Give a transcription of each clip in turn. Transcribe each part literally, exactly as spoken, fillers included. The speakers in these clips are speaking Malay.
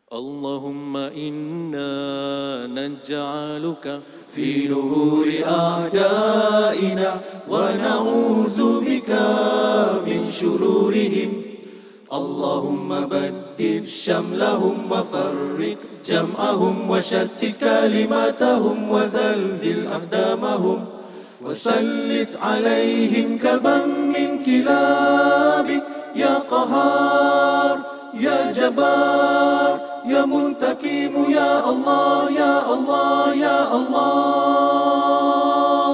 Allahumma inna naj'aluka fi nuhuri a'daina wa na'udzu bika min syururihim. Allahumma baddil syamlahum wa farriq jam'ahum wa shattit kalimatahum wa zalzil aqdamahum wa sallit alaihim kalban min kilabik ya qahar ya jabbar ya muntakimu ya Allah ya Allah ya Allah.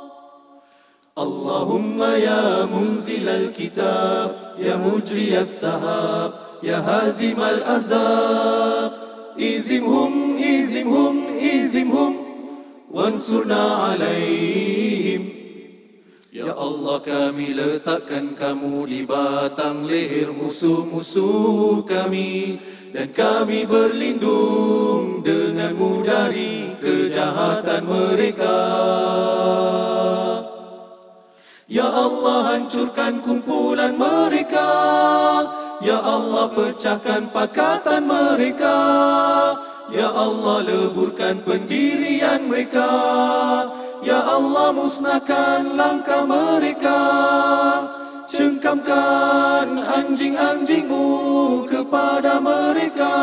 Allahumma ya munzilal kitab ya mujriyas sahab ya hazimal azab izimhum izimhum izimhum wansurna alaihim. Ya Allah, kami letakkan kamu di batang leher musuh-musuh kami, dan kami berlindung denganmu dari kejahatan mereka. Ya Allah, hancurkan kumpulan mereka. Ya Allah, pecahkan pakatan mereka. Ya Allah, leburkan pendirian mereka. Ya Allah, musnahkan langkah mereka. Cengkamkan anjing-anjingmu kepada mereka.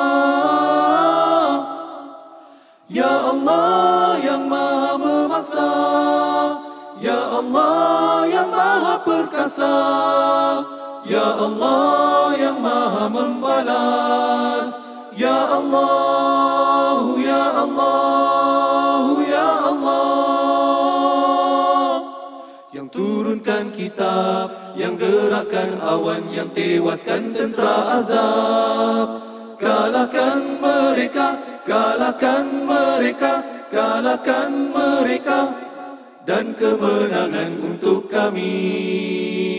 Ya Allah yang maha memaksa, Ya Allah yang maha perkasa, Ya Allah yang maha membalas, Ya Allah, Ya Allah, Ya Allah. Yang turunkan kitab, yang gerakkan awan, yang tewaskan tentera azab. Kalahkan mereka, kalahkan mereka, kalahkan mereka, dan kemenangan untuk kami.